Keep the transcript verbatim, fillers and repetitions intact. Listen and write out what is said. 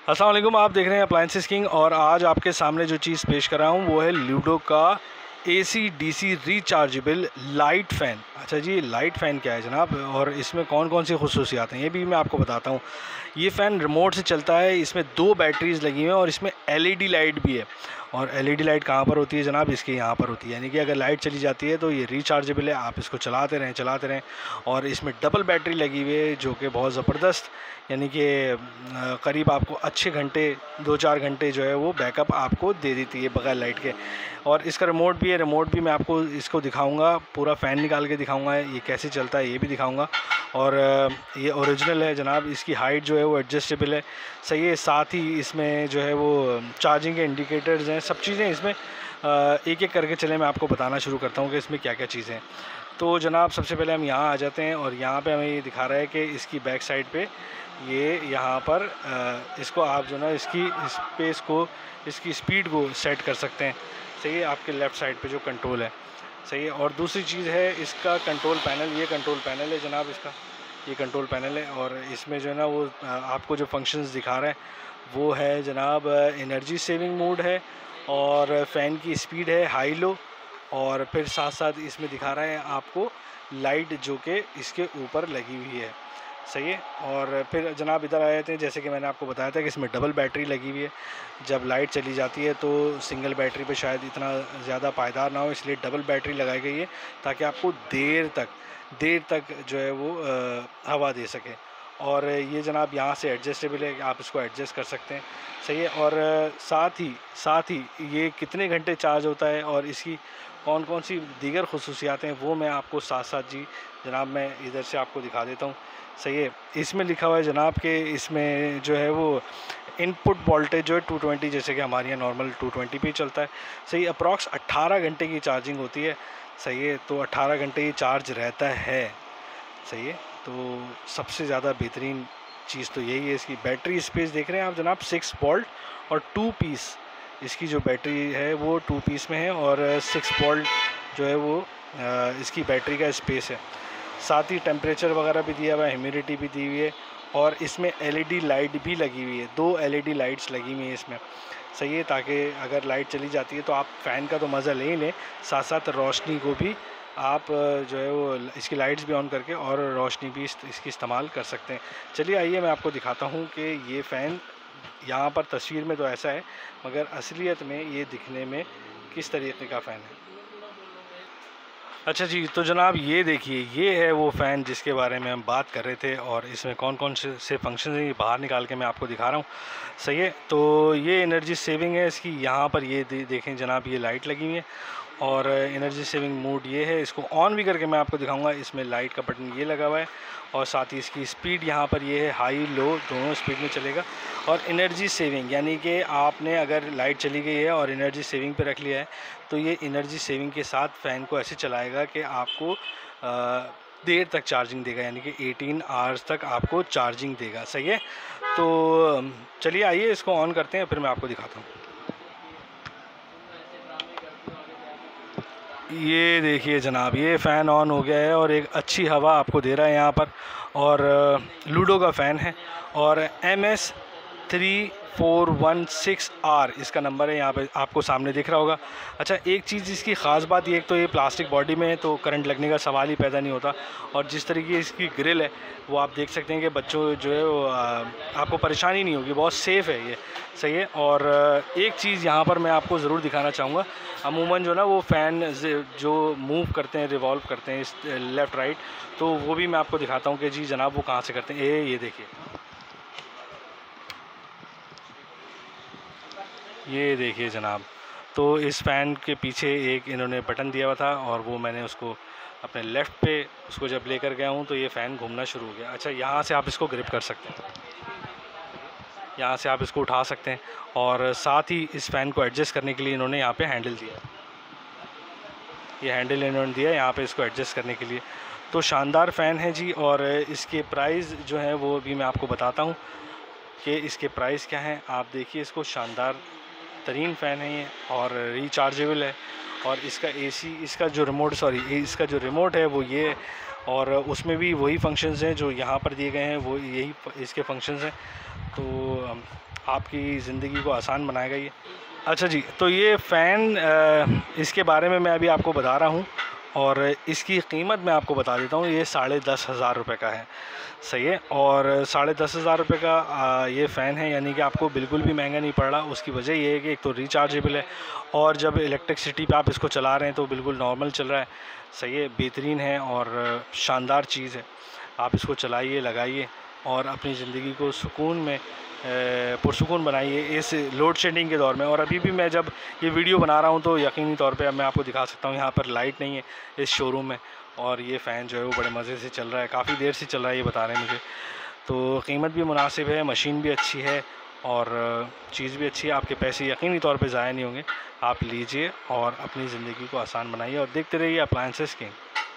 अस्सलाम वालेकुम, आप देख रहे हैं अप्लायंसेस किंग और आज आपके सामने जो चीज़ पेश कर रहा हूँ वो है लूडो का AC DC rechargeable light fan. अच्छा जी, लाइट फ़ैन क्या है जनाब और इसमें कौन कौन सी खुसूसियात हैं ये भी मैं आपको बताता हूँ। ये फ़ैन रिमोट से चलता है, इसमें दो बैटरीज़ लगी हुई हैं और इसमें एलईडी लाइट भी है। और एलईडी लाइट कहाँ पर होती है जनाब? इसके यहाँ पर होती है, यानी कि अगर लाइट चली जाती है तो ये रिचार्जेबल है, आप इसको चलाते रहें चलाते रहें। और इसमें डबल बैटरी लगी हुई है जो कि बहुत ज़बरदस्त, यानी कि करीब आपको अच्छे घंटे दो चार घंटे जो है वो बैकअप आपको दे देती है बगैर लाइट के। और इसका रिमोट भी है, रिमोट भी मैं आपको इसको दिखाऊंगा, पूरा फ़ैन निकाल के दिखाऊंगा ये कैसे चलता है ये भी दिखाऊंगा। और ये ओरिजिनल है जनाब, इसकी हाइट जो है वो एडजस्टेबल है, सही है। साथ ही इसमें जो है वो चार्जिंग के इंडिकेटर्स हैं, सब चीज़ें इसमें एक एक करके चले मैं आपको बताना शुरू करता हूँ कि इसमें क्या क्या चीज़ें हैं। तो जनाब सबसे पहले हम यहाँ आ जाते हैं और यहाँ पे हमें ये दिखा रहा है कि इसकी बैक साइड पे ये यहाँ पर इसको आप जो ना इसकी स्पेस को, इसकी स्पीड को सेट कर सकते हैं, सही है। आपके लेफ़्ट साइड पे जो कंट्रोल है, सही है। और दूसरी चीज़ है इसका कंट्रोल पैनल, ये कंट्रोल पैनल है जनाब, इसका ये कंट्रोल पैनल है। और इसमें जो है ना वो आपको जो फंक्शंस दिखा रहा है वो है जनाब एनर्जी सेविंग मोड है और फ़ैन की स्पीड है हाई लो, और फिर साथ साथ इसमें दिखा रहा है आपको लाइट जो कि इसके ऊपर लगी हुई है, सही है। और फिर जनाब इधर आ जाते हैं, जैसे कि मैंने आपको बताया था कि इसमें डबल बैटरी लगी हुई है। जब लाइट चली जाती है तो सिंगल बैटरी पे शायद इतना ज़्यादा पायदार ना हो, इसलिए डबल बैटरी लगाई गई है ताकि आपको देर तक देर तक जो है वो आ, हवा दे सके। और ये जनाब यहाँ से एडजस्टेबल है, आप इसको एडजस्ट कर सकते हैं, सही है। और साथ ही साथ ही ये कितने घंटे चार्ज होता है और इसकी कौन कौन सी दीगर खुसूसियात हैं वो मैं आपको साथ साथ जी जनाब मैं इधर से आपको दिखा देता हूँ, सही है। इसमें लिखा हुआ है जनाब कि इसमें जो है वो इनपुट वोल्टेज जो है टू ट्वेंटी, जैसे कि हमारे यहाँ नॉर्मल टू ट्वेंटी पे चलता है, सही। अप्रॉक्स अट्ठारह घंटे की चार्जिंग होती है, सही है। तो अट्ठारह घंटे ये चार्ज रहता है, सही है। तो सबसे ज़्यादा बेहतरीन चीज़ तो यही है। इसकी बैटरी स्पेस देख रहे हैं आप जनाब, सिक्स वोल्ट और टू पीस इसकी जो बैटरी है वो टू पीस में है और सिक्स वोल्ट जो है वो इसकी बैटरी का स्पेस है। साथ ही टेम्परेचर वगैरह भी दिया हुआ है, ह्यूमिडिटी भी दी हुई है और इसमें एलईडी लाइट भी लगी हुई है, दो एलईडी लाइट्स लगी हुई हैं इसमें, सही है। ताकि अगर लाइट चली जाती है तो आप फ़ैन का तो मज़ा ले ही लें, साथ साथ रोशनी को भी आप जो है वो इसकी लाइट्स भी ऑन करके और रोशनी भी इसकी इस्तेमाल कर सकते हैं। चलिए आइए मैं आपको दिखाता हूँ कि ये फ़ैन यहाँ पर तस्वीर में तो ऐसा है मगर असलियत में ये दिखने में किस तरीके का फ़ैन है। अच्छा जी, तो जनाब ये देखिए, ये है वो फ़ैन जिसके बारे में हम बात कर रहे थे और इसमें कौन कौन से से फंक्शन हैं ये बाहर निकाल के मैं आपको दिखा रहा हूँ, सही है। तो ये एनर्जी सेविंग है इसकी, यहाँ पर ये दे, देखें जनाब ये लाइट लगी हुई है और एनर्जी सेविंग मोड ये है। इसको ऑन भी करके मैं आपको दिखाऊंगा, इसमें लाइट का बटन ये लगा हुआ है और साथ ही इसकी स्पीड यहाँ पर ये है, हाई लो दोनों स्पीड में चलेगा। और एनर्जी सेविंग यानी कि आपने अगर लाइट चली गई है और एनर्जी सेविंग पे रख लिया है तो ये एनर्जी सेविंग के साथ फ़ैन को ऐसे चलाएगा कि आपको आ, देर तक चार्जिंग देगा, यानी कि एटीन आवर्स तक आपको चार्जिंग देगा, सही है। तो चलिए आइए इसको ऑन करते हैं फिर मैं आपको दिखाता हूँ। ये देखिए जनाब, ये फ़ैन ऑन हो गया है और एक अच्छी हवा आपको दे रहा है यहाँ पर। और लूडो का फ़ैन है और M S three four one six R इसका नंबर है, यहाँ पे आपको सामने दिख रहा होगा। अच्छा, एक चीज़ इसकी ख़ास बात ये, एक तो ये प्लास्टिक बॉडी में है तो करंट लगने का सवाल ही पैदा नहीं होता, और जिस तरीके की इसकी ग्रिल है वो आप देख सकते हैं कि बच्चों जो है वो आपको परेशानी नहीं होगी, बहुत सेफ़ है ये, सही है। और एक चीज़ यहाँ पर मैं आपको ज़रूर दिखाना चाहूँगा, अमूमन जो ना वो फ़ैन जो मूव करते हैं, रिवॉल्व करते हैं इस लेफ़्ट राइट, तो वो भी मैं आपको दिखाता हूँ कि जी जनाब वो कहाँ से करते हैं। ये ये देखिए, ये देखिए जनाब, तो इस फ़ैन के पीछे एक इन्होंने बटन दिया हुआ था और वो मैंने उसको अपने लेफ़्ट पे उसको जब लेकर गया हूँ तो ये फ़ैन घूमना शुरू हो गया। अच्छा, यहाँ से आप इसको ग्रिप कर सकते हैं, यहाँ से आप इसको उठा सकते हैं और साथ ही इस फ़ैन को एडजस्ट करने के लिए इन्होंने यहाँ पे हैंडल दिया, ये हैंडल इन्होंने दिया यहाँ पे इसको एडजस्ट करने के लिए। तो शानदार फ़ैन है जी। और इसके प्राइस जो है वो भी मैं आपको बताता हूँ कि इसके प्राइस क्या हैं। आप देखिए, इसको शानदार तरीन फ़ैन है ये और रिचार्जेबल है और इसका एसी, इसका जो रिमोट सॉरी इसका जो रिमोट है वो ये, और उसमें भी वही फंक्शंस हैं जो यहाँ पर दिए गए हैं, वो यही इसके फंक्शंस हैं। तो आपकी ज़िंदगी को आसान बनाएगा ये। अच्छा जी, तो ये फ़ैन इसके बारे में मैं अभी आपको बता रहा हूँ और इसकी कीमत मैं आपको बता देता हूँ। ये साढ़े दस हज़ार रुपये का है, सही है। और साढ़े दस हज़ार रुपये का आ, ये फ़ैन है, यानी कि आपको बिल्कुल भी महंगा नहीं पड़ रहा। उसकी वजह ये है कि एक तो रिचार्जेबल है और जब इलेक्ट्रिसिटी पे आप इसको चला रहे हैं तो बिल्कुल नॉर्मल चल रहा है, सही है, बेहतरीन है और शानदार चीज़ है। आप इसको चलाइए, लगाइए और अपनी ज़िंदगी को सुकून में पुरसुकून बनाइए इस लोड शेडिंग के दौर में। और अभी भी मैं जब ये वीडियो बना रहा हूँ तो यकीनी तौर पे अब मैं आपको दिखा सकता हूँ, यहाँ पर लाइट नहीं है इस शोरूम में और ये फ़ैन जो है वो बड़े मज़े से चल रहा है, काफ़ी देर से चल रहा है ये बता रहे हैं मुझे। तो कीमत भी मुनासिब है, मशीन भी अच्छी है और चीज़ भी अच्छी है। आपके पैसे यकीनी तौर पर ज़ाया नहीं होंगे। आप लीजिए और अपनी ज़िंदगी को आसान बनाइए और देखते रहिए अप्लायंसेस किंग।